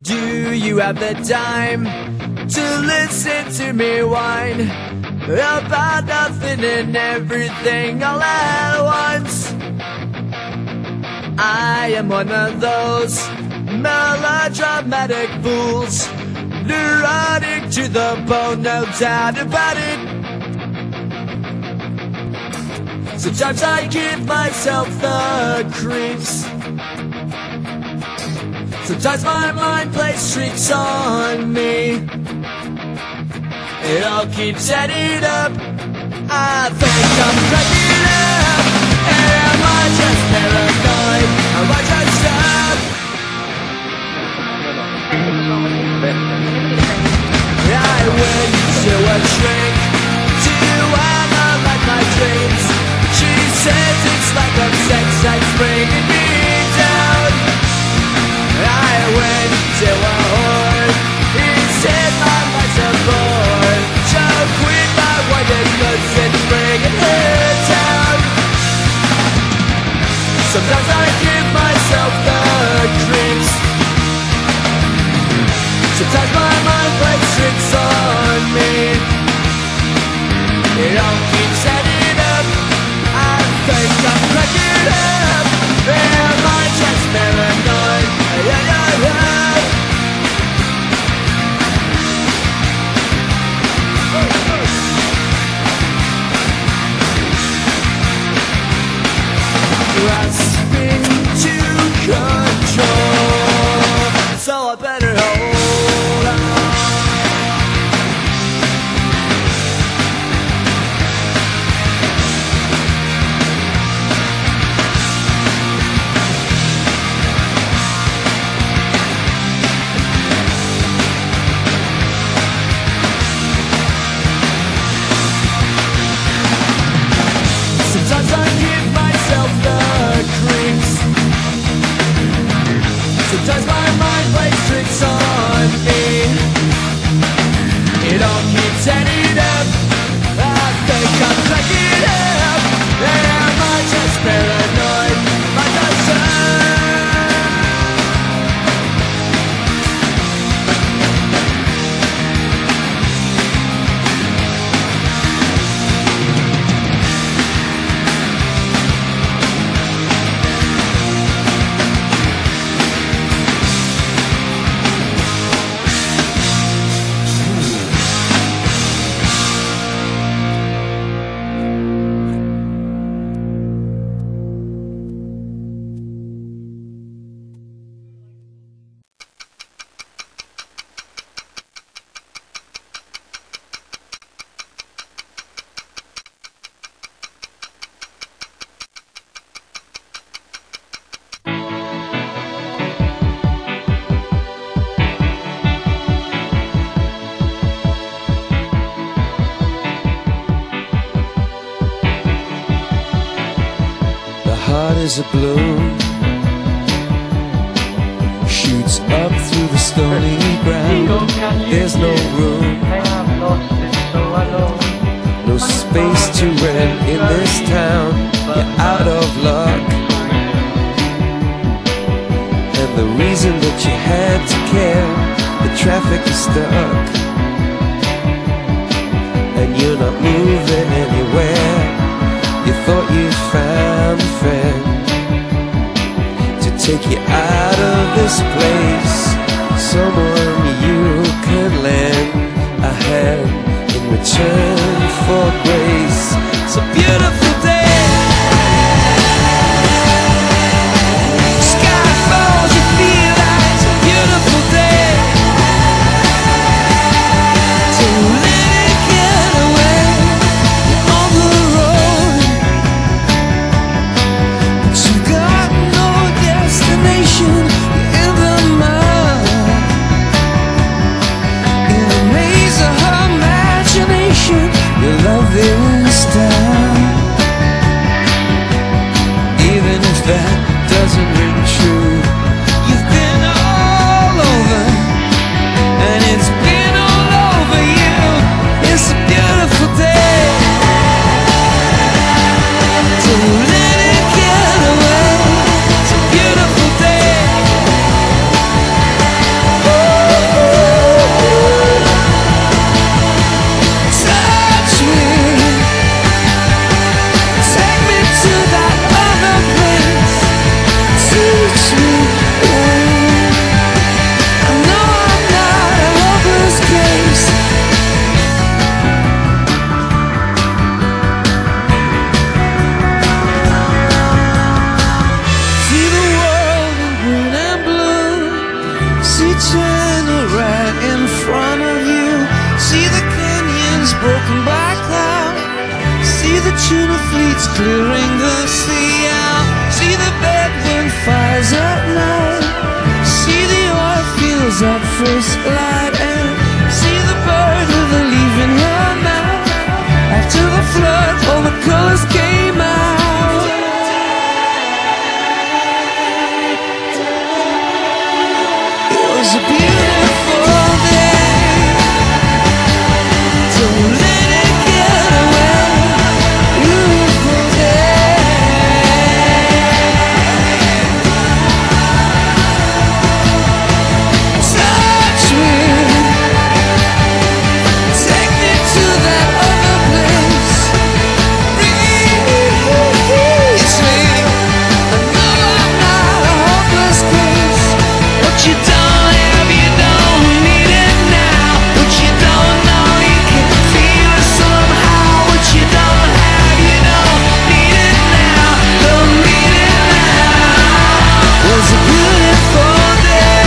Do you have the time to listen to me whine about nothing and everything all at once? I am one of those melodramatic fools, neurotic to the bone, no doubt about it. Sometimes I give myself the creeps. Sometimes my mind plays tricks on me. It all keeps adding up. I think I'm cracking up. Am I just paranoid? Am I just up? I went to a shrink to analyze my dreams. She says it's like a sex that's bringing me down. I went to a whore. He said my life's a bore. So quit my wife cause it's bringing her down. Sometimes I give myself the creeps. Sometimes my mind plays tricks on me. It all keeps adding up. I think I'm cracking up. Am I just paranoid? Yeah, yeah, yeah. Grasping to control, so I better hold on. Sometimes I give myself the creeps. Sometimes my mind plays tricks on me. It all keeps adding up. I think I'm cracking up. Am I just paranoid? Am I just heart is a balloon, shoots up through the stony ground. There's no room, no space to rent in this town. You're out of luck, and the reason that you had to care, the traffic is stuck, and you're not moving anywhere. You thought you found a friend to take you out of this place, someone you can lend a hand in return for grace. It's a beautiful day. Sky falls, you feel like it's a beautiful day to let it get away. You're on the road, you got no destination. You're in the mud, in the maze of her imagination. You love it. tuna fleets clearing the sea out. See the bedroom fires at night. See the oil fields at first light. And see the bird with a leaf in her mouth. After the flood, all the colors came out. It was a beautiful day. Don't let it get away. Beautiful day. Touch me. Take me to that other place. Release me. I know I'm not a hopeless case. What you don't have, you don't need it now. What you don't know, you can feel it somehow. What you don't have, you don't need it now. Don't need it now. Was a beautiful day.